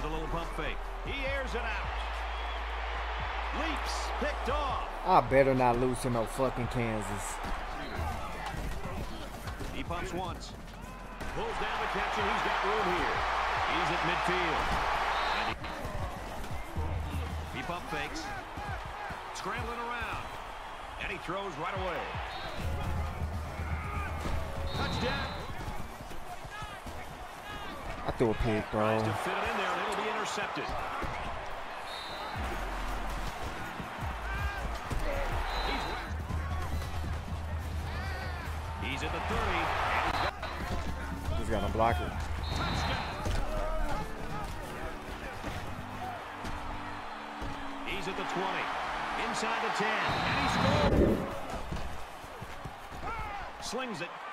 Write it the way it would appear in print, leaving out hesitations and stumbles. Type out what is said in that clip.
a little pump fake. He airs it out. Leaps, picked off. I better not lose to no fucking Kansas. He pumps once. Pulls down the catch, and he's got room here. He's at midfield. And he pump fakes. Scrambling around. And he throws right away. Touchdown. I threw a pick, bro. Tries to fit it in there, and it'll be intercepted. He's at the 30. He's got to block it. He's at the 20. Inside the 10. And he scores. Slings it.